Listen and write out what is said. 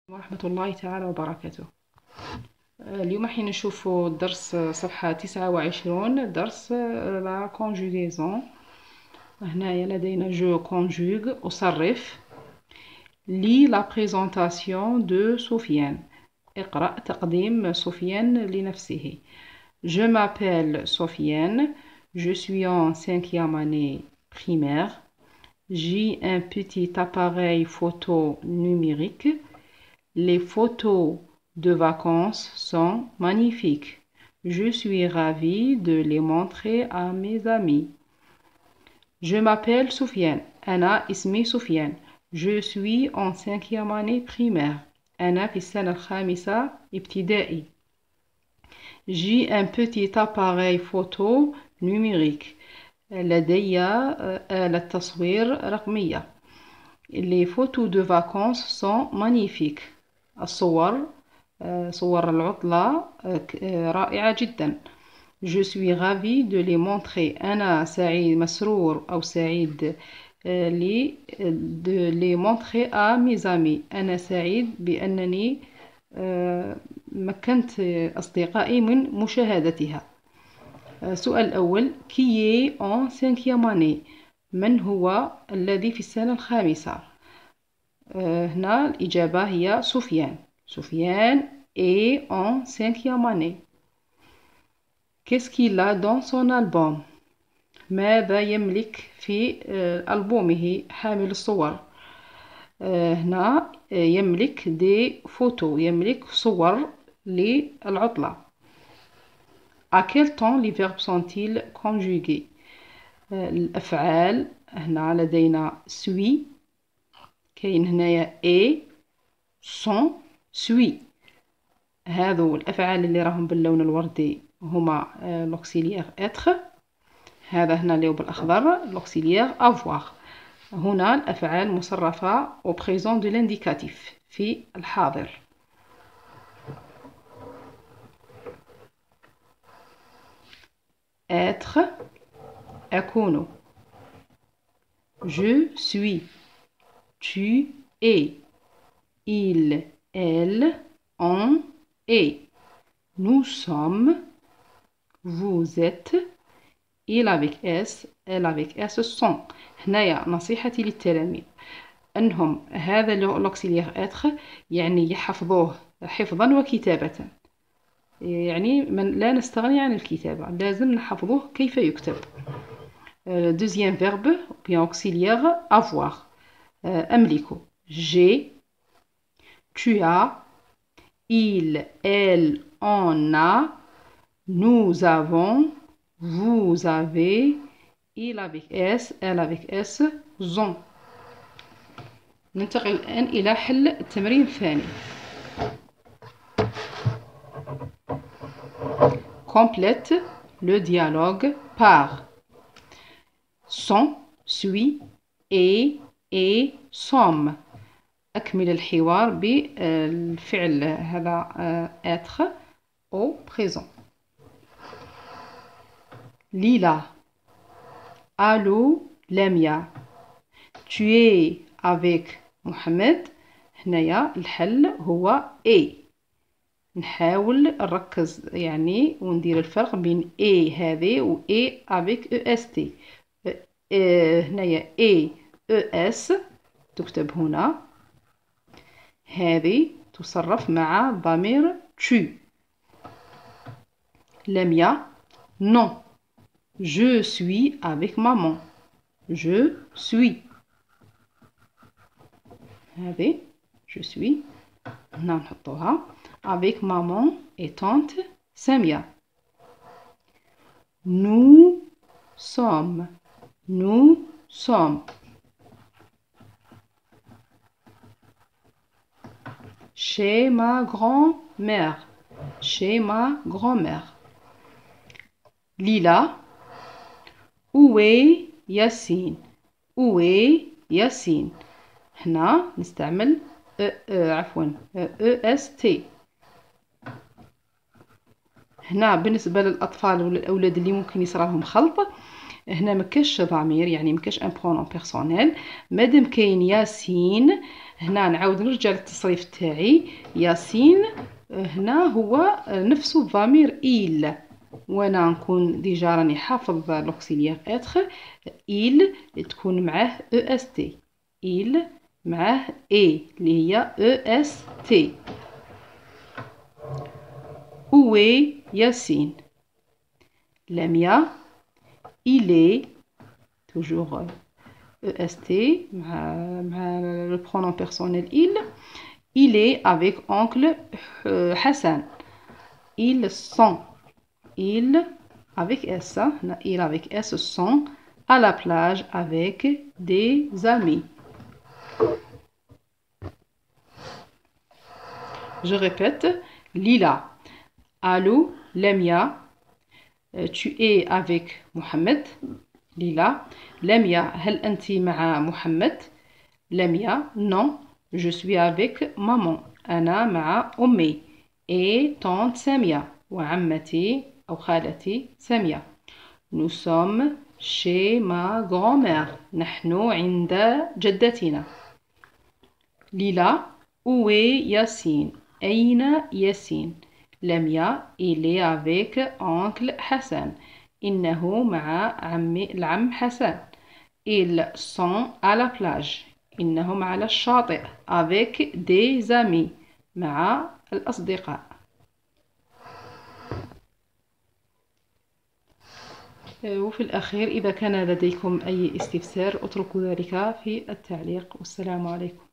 ورحمة الله تعالى وبركاته. اليوم حين نشوفوا الدرس صفحة 29 درس لا conjugaison. هنايا لدينا جو conjugue أصرف. لي لا présentation de سفيان. اقرأ تقديم سفيان لنفسه. Je m'appelle Sofiane. Je suis en 5e année primaire. J'ai un petit appareil photo numérique. Les photos de vacances sont magnifiques. Je suis ravie de les montrer à mes amis. Je m'appelle Soufiane. أنا اسمي سفيان. Je suis en 5e année primaire. أنا في السنة الخامسة ابتدائي. J'ai un petit appareil photo numérique. لدي آلة تصوير رقمية. Les photos de vacances sont magnifiques. الصور صور العطلة رائعة جدا. Je suis ravie de les montrer. أنا سعيد مسرور أو سعيد de les montrer à mes amis. أنا سعيد بأنني مكنت أصدقائي من مشاهدتها. السؤال الأول qui est en 5e année. من هو الذي في السنة الخامسة؟ هنا الإجابة هي سفيان. سفيان est en 5e année. Qu'est-ce qu'il a dans son album? ماذا يملك في ألبومه حامل الصور؟ هنا يملك دي فوتو، يملك صور للعطلة. À quel temps les verbes sont-ils conjugués؟ الأفعال هنا لدينا suis، كاين هنايا et sont suis. هذو الأفعال اللي راهم باللون الوردي هما l'auxiliaire être. هذا هنا اللي هو بالأخضر l'auxiliaire avoir. هنا الأفعال مصرفة au présent de l'indicatif في الحاضر. être أكون. Je suis. Tu es. Il, elle, on est. Nous sommes. Vous êtes. Il avec S, elle avec S sont. هنايا نصيحتي للتلاميذ أنهم هذا l'auxiliaire être يعني يحفظوه حفظا وكتابة. يعني لا نستغني عن الكتابة، لازم نحفظوه كيف يكتب. Deuxième verbe bien auxiliaire avoir. أملك. J'ai. Tu as. Il, elle, on a. Nous avons. Vous avez. Il avec S, elle avec S, ont. ننتقل الآن إلى حل التمرين الثاني. Complète le dialogue par sont, suis, et sommes. أكمل الحوار بالفعل هذا être au présent. Lila. Allô لميا. Tu es avec محمد. هنايا الحل هو A. نحاول نركز يعني وندير الفرق بين A هذه و A avec EST. هنايا A ES تكتب هنا. هذه تصرف مع ضمير tu. لميا. Non. Je suis avec maman. Je suis. هذه je suis. هنا نحطوها avec maman et tante Samia. Nous sommes. Nous sommes. Chez ma grand-mère. Chez ma grand-mère. Lila. Où est Yassine? Où est Yassine? هنا نستعمل عفوا EST. هنا بالنسبة للأطفال والأولاد اللي ممكن يصرى لهم خلط هنا مكاش ضمير، يعني مكاش ان برونون بيرسونيل. مادام كاين ياسين، هنا نعاود نرجع للتصريف تاعي. ياسين هنا هو نفسه ضمير إيل، وانا نكون ديجا راني حافظ لوكسيليير اتر. إيل تكون معاه او اس تي، إيل معاه اي اللي هي او اس تي. اوي ياسين. لميا il est toujours EST مع le pronom personnel il est avec oncle Hassan. Ils sont, ils avec S, il avec S sont à la plage avec des amis. Je répète, Lila. Allô, Lemia, tu es avec Mohamed. Lila. Lemia, هل أنت مع محمد؟ Lemia, non, je suis avec maman. أنا مع أمي. Et tante Samia. وعمتي أو خالتي سامية. Nous sommes chez ma grand-mère. نحن عند جدتنا. Lila, où est Yassine? أين ياسين؟ لميا il est avec oncle Hassan. إنه مع العم حسن. Ils sont à la plage. إنهم على الشاطئ. Avec des amis. مع الأصدقاء. وفي الأخير إذا كان لديكم أي استفسار اتركوا ذلك في التعليق. والسلام عليكم.